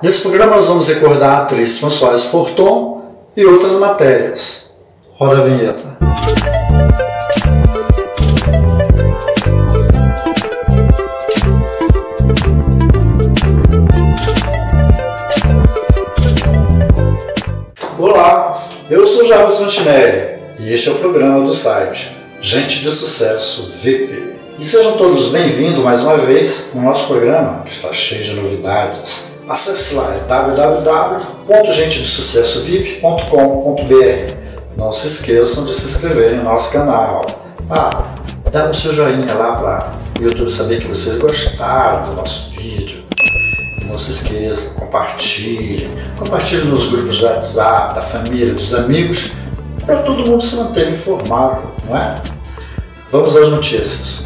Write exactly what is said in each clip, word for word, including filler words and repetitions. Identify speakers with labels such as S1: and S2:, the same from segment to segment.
S1: Nesse programa nós vamos recordar a atriz Françoise Forton e outras matérias. Roda a vinheta. Olá, eu sou Jarbas Fontinelli e este é o programa do site Gente de Sucesso V I P. E sejam todos bem-vindos mais uma vez no nosso programa, que está cheio de novidades. Acesse lá, é w w w ponto gente de sucesso v i p ponto com ponto b r. Não se esqueçam de se inscrever no nosso canal. Ah, dá o seu joinha lá para o YouTube saber que vocês gostaram do nosso vídeo. E não se esqueçam, compartilhem. Compartilhem nos grupos do WhatsApp, da família, dos amigos, para todo mundo se manter informado, não é? Vamos às notícias.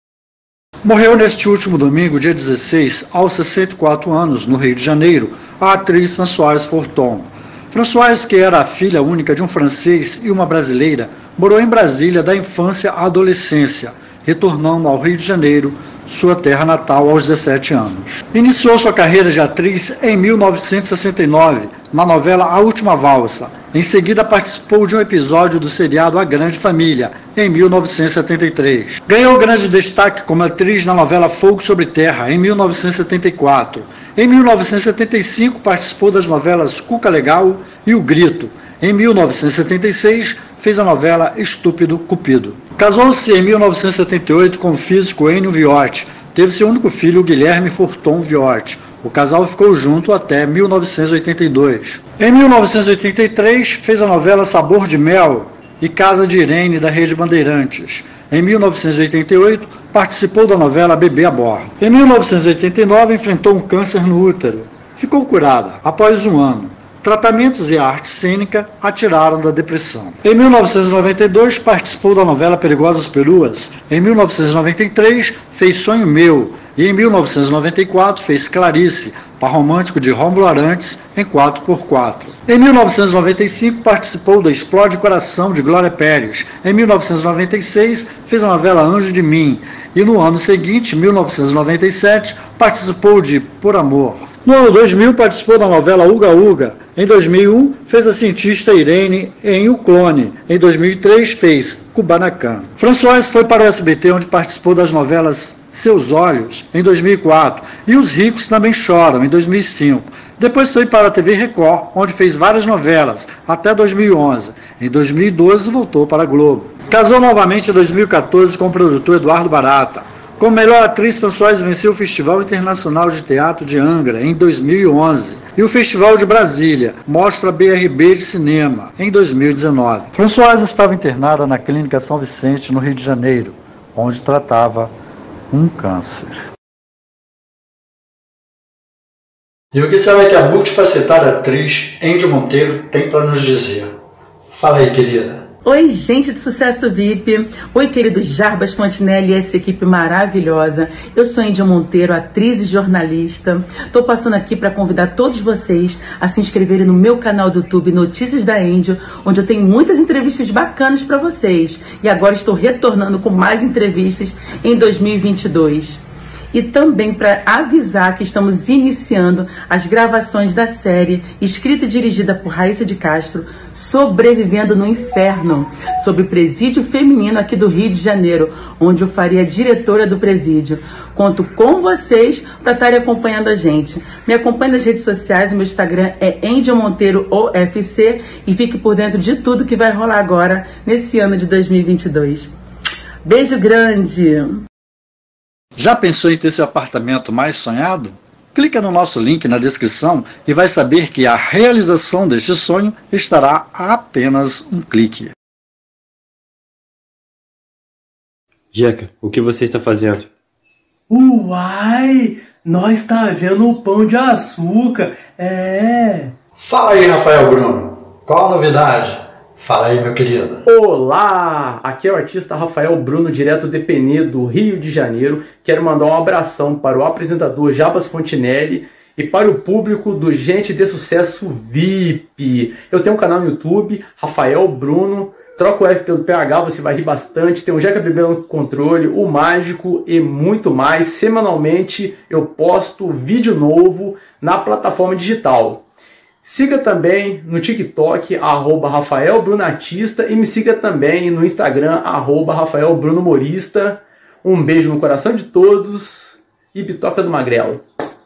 S1: Morreu neste último domingo, dia dezesseis, aos sessenta e quatro anos, no Rio de Janeiro, a atriz Françoise Forton. Françoise, que era a filha única de um francês e uma brasileira, morou em Brasília da infância à adolescência, retornando ao Rio de Janeiro, sua terra natal, aos dezessete anos. Iniciou sua carreira de atriz em mil novecentos e sessenta e nove, na novela A Última Valsa. Em seguida participou de um episódio do seriado A Grande Família, em mil novecentos e setenta e três. Ganhou grande destaque como atriz na novela Fogo sobre Terra, em mil novecentos e setenta e quatro. Em mil novecentos e setenta e cinco participou das novelas Cuca Legal e O Grito. Em mil novecentos e setenta e seis fez a novela Estúpido Cupido. Casou-se em mil novecentos e setenta e oito com o físico Ennio Viotti. Teve seu único filho, Guilherme Forton Viotti. O casal ficou junto até mil novecentos e oitenta e dois. Em mil novecentos e oitenta e três, fez a novela Sabor de Mel e Casa de Irene, da Rede Bandeirantes. Em mil novecentos e oitenta e oito, participou da novela Bebê a Bordo. Em mil novecentos e oitenta e nove, enfrentou um câncer no útero. Ficou curada após um ano. Tratamentos e arte cênica a tiraram da depressão. Em mil novecentos e noventa e dois, participou da novela Perigosas Peruas. Em mil novecentos e noventa e três, fez Sonho Meu. E em mil novecentos e noventa e quatro, fez Clarice, par romântico de Rômulo Arantes, em quatro por quatro. Em mil novecentos e noventa e cinco, participou do Explode Coração, de Glória Pérez. Em mil novecentos e noventa e seis, fez a novela Anjo de Mim. E no ano seguinte, mil novecentos e noventa e sete, participou de Por Amor. No ano dois mil, participou da novela Uga Uga. Em dois mil e um, fez a cientista Irene em O Clone. Em dois mil e três, fez Kubanacan. Françoise foi para o S B T, onde participou das novelas Seus Olhos, em dois mil e quatro, e Os Ricos Também Choram, em dois mil e cinco. Depois foi para a T V Record, onde fez várias novelas, até dois mil e onze. Em dois mil e doze, voltou para a Globo. Casou novamente em dois mil e quatorze com o produtor Eduardo Barata. Como melhor atriz, Françoise venceu o Festival Internacional de Teatro de Angra, em dois mil e onze, e o Festival de Brasília, Mostra B R B de Cinema, em dois mil e dezenove. Françoise estava internada na Clínica São Vicente, no Rio de Janeiro, onde tratava um câncer. E o que será que a multifacetada atriz Índia Monteiro tem para nos dizer? Fala aí, querida.
S2: Oi, gente de Sucesso V I P. Oi, querido Jarbas Fontinelli e essa equipe maravilhosa. Eu sou Índia Monteiro, atriz e jornalista. Estou passando aqui para convidar todos vocês a se inscreverem no meu canal do YouTube Notícias da Índia, onde eu tenho muitas entrevistas bacanas para vocês. E agora estou retornando com mais entrevistas em dois mil e vinte e dois. E também para avisar que estamos iniciando as gravações da série, escrita e dirigida por Raíssa de Castro, Sobrevivendo no Inferno, sobre presídio feminino aqui do Rio de Janeiro, onde eu faria a diretora do presídio. Conto com vocês para estarem acompanhando a gente. Me acompanhe nas redes sociais, o meu Instagram é Índia Monteiro O F C, e fique por dentro de tudo que vai rolar agora, nesse ano de dois mil e vinte e dois. Beijo grande!
S1: Já pensou em ter seu apartamento mais sonhado? Clica no nosso link na descrição e vai saber que a realização deste sonho estará a apenas um clique.
S3: Jeca, o que você está fazendo?
S4: Uai, nós está vendo o Pão de Açúcar, é...
S1: Fala aí, Rafael Bruno, qual a novidade? Fala aí, meu querido.
S4: Olá, aqui é o artista Rafael Bruno, direto de Penedo, Rio de Janeiro. Quero mandar um abração para o apresentador Jarbas Fontinelli e para o público do Gente de Sucesso V I P. Eu tenho um canal no YouTube, Rafael Bruno, Troca o F pelo P H, você vai rir bastante. Tem o Jeca Bebendo com Controle, o Mágico e muito mais. Semanalmente eu posto vídeo novo na plataforma digital. Siga também no TikTok, arroba Rafael Brunatista, e me siga também no Instagram, arroba Rafael Bruno Humorista. Um beijo no coração de todos e bitoca do magrelo.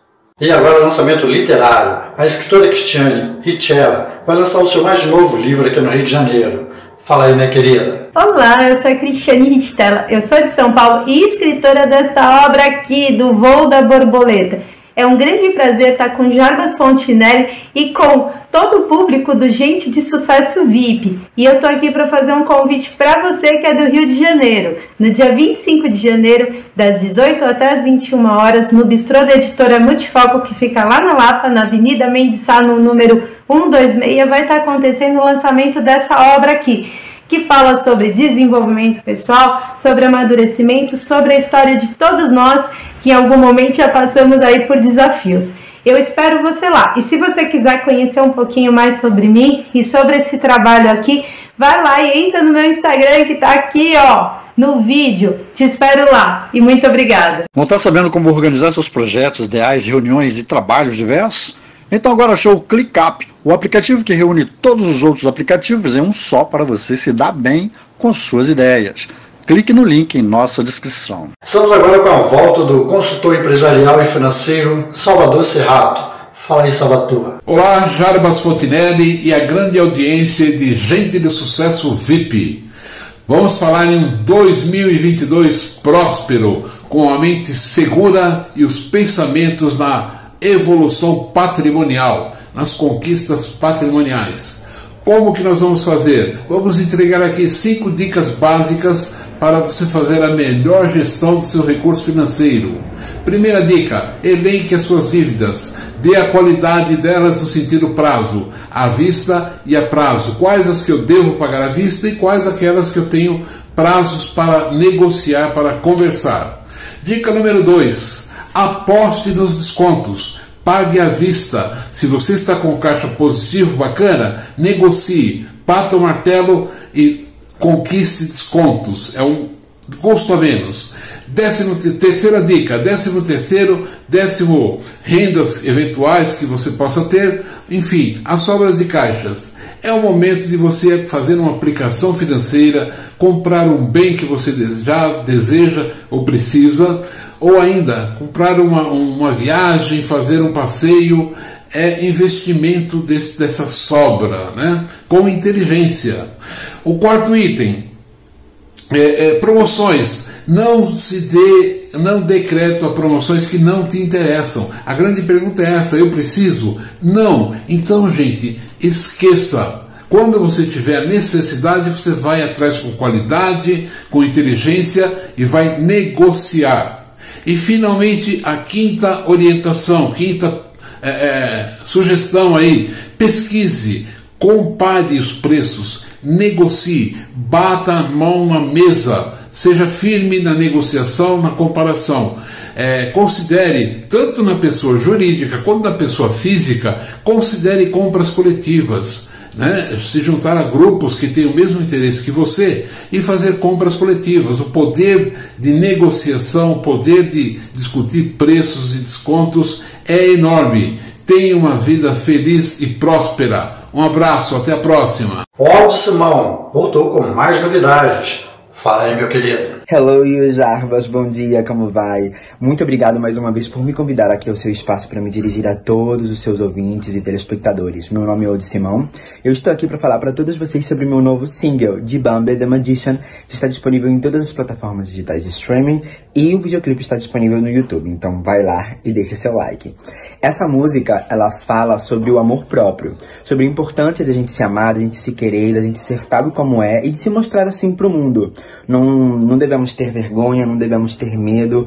S1: E agora o lançamento literário. A escritora Cristiane Richella vai lançar o seu mais novo livro aqui no Rio de Janeiro. Fala aí, minha querida.
S5: Olá, eu sou a Cristiane Richella, eu sou de São Paulo e escritora desta obra aqui, do Voo da Borboleta. É um grande prazer estar com Jarbas Fontinelli e com todo o público do Gente de Sucesso V I P. E eu tô aqui para fazer um convite para você que é do Rio de Janeiro. No dia vinte e cinco de janeiro, das dezoito até as vinte e uma horas, no bistrô da editora Multifoco, que fica lá na Lapa, na Avenida Mendes Sá, no número cento e vinte e seis, vai estar acontecendo o lançamento dessa obra aqui, que fala sobre desenvolvimento pessoal, sobre amadurecimento, sobre a história de todos nós que em algum momento já passamos aí por desafios. Eu espero você lá. E se você quiser conhecer um pouquinho mais sobre mim e sobre esse trabalho aqui, vai lá e entra no meu Instagram que tá aqui, ó, no vídeo. Te espero lá. E muito obrigada.
S1: Não está sabendo como organizar seus projetos, ideais, reuniões e trabalhos diversos? Então agora achou o ClickUp, o aplicativo que reúne todos os outros aplicativos em um só para você se dar bem com suas ideias. Clique no link em nossa descrição. Estamos agora com a volta do consultor empresarial e financeiro Salvador Serrato. Fala aí, Salvador.
S6: Olá, Jarbas Fontinelli e a grande audiência de Gente de Sucesso V I P. Vamos falar em um dois mil e vinte e dois próspero, com a mente segura e os pensamentos na evolução patrimonial, nas conquistas patrimoniais. Como que nós vamos fazer? Vamos entregar aqui cinco dicas básicas para você fazer a melhor gestão do seu recurso financeiro. Primeira dica: elenque as suas dívidas. Dê a qualidade delas no sentido prazo, à vista e a prazo. Quais as que eu devo pagar à vista e quais aquelas que eu tenho prazos para negociar, para conversar. Dica número dois: aposte nos descontos. Pague à vista. Se você está com caixa positivo bacana, negocie, bata o martelo e conquiste descontos. É um custo a menos. Décimo, terceira dica, décimo terceiro, décimo rendas eventuais que você possa ter, enfim, as sobras de caixas. É o momento de você fazer uma aplicação financeira, comprar um bem que você já deseja ou precisa, ou ainda comprar uma, uma viagem, fazer um passeio. É investimento desse, dessa sobra, né? Com inteligência. O quarto item, é, é, promoções. Não se dê, não dê crédito a promoções que não te interessam. A grande pergunta é essa: eu preciso? Não. Então, gente, esqueça. Quando você tiver necessidade, você vai atrás com qualidade, com inteligência e vai negociar. E finalmente a quinta orientação, quinta é, é, sugestão aí: pesquise, compare os preços, negocie, bata a mão na mesa, seja firme na negociação, na comparação. É, considere, tanto na pessoa jurídica quanto na pessoa física, considere compras coletivas. Né? Se juntar a grupos que têm o mesmo interesse que você e fazer compras coletivas. O poder de negociação, o poder de discutir preços e descontos é enorme. Tenha uma vida feliz e próspera. Um abraço, até a próxima.
S1: Waldo Simão voltou com mais novidades. Fala aí, meu querido.
S7: Hello, you Jarbas, bom dia, como vai? Muito obrigado mais uma vez por me convidar aqui ao seu espaço para me dirigir a todos os seus ouvintes e telespectadores. Meu nome é Waldo Simão. Eu estou aqui para falar para todos vocês sobre meu novo single, de Bambi The Magician, que está disponível em todas as plataformas digitais de streaming e o videoclipe está disponível no YouTube, então vai lá e deixa seu like. Essa música, ela fala sobre o amor próprio, sobre a importância de a gente se amar, de a gente se querer, de a gente ser tal como é e de se mostrar assim pro mundo. Não, não devemos ter vergonha, não devemos ter medo.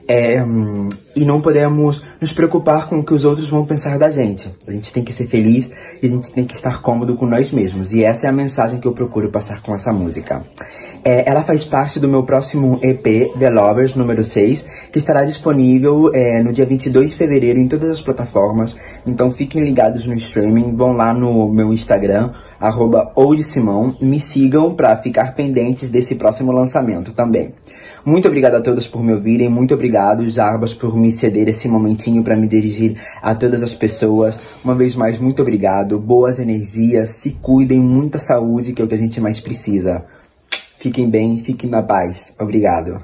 S7: É, hum, e não podemos nos preocupar com o que os outros vão pensar da gente. A gente tem que ser feliz e a gente tem que estar cômodo com nós mesmos. E essa é a mensagem que eu procuro passar com essa música. É, ela faz parte do meu próximo E P, The Lovers, número seis, que estará disponível é, no dia vinte e dois de fevereiro em todas as plataformas. Então fiquem ligados no streaming, vão lá no meu Instagram, arroba oldsimão, me sigam para ficar pendentes desse próximo lançamento também. Muito obrigado a todos por me ouvirem, muito obrigado, Jarbas, por me ceder esse momentinho para me dirigir a todas as pessoas. Uma vez mais, muito obrigado, boas energias, se cuidem, muita saúde, que é o que a gente mais precisa. Fiquem bem, fiquem na paz. Obrigado.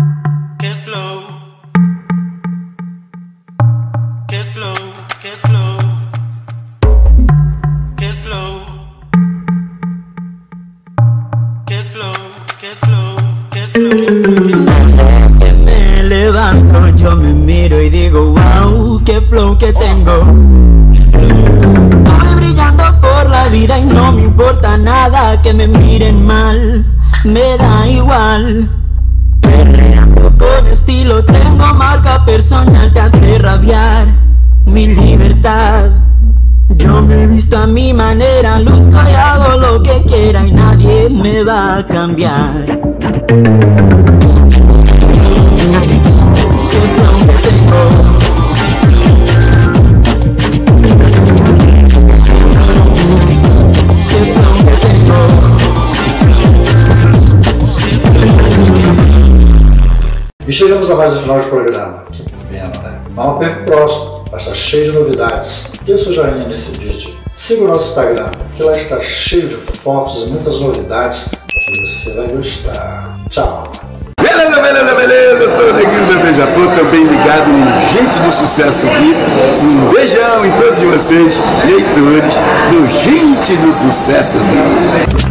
S8: Me levanto, yo me miro y digo, wow, qué flow que tengo. Voy brillando por la vida y no me importa nada que me miren mal, me da igual. Perreando con estilo, tengo marca personal, te hace rabiar mi libertad. Yo me he visto a mi manera, luzco y hago lo que quiera y nadie me va a cambiar.
S1: E chegamos a mais um final de programa. Que pena, né? Não perca o próximo, vai estar cheio de novidades. Dê o seu joinha nesse vídeo. Siga o nosso Instagram, que lá está cheio de fotos e muitas novidades que você vai gostar. Tchau!
S9: Beleza, beleza, beleza, eu sou o Neguinho da Beija-Flor, também ligado no Gente do Sucesso V I P. Um beijão em todos vocês, leitores do Gente do Sucesso V I P.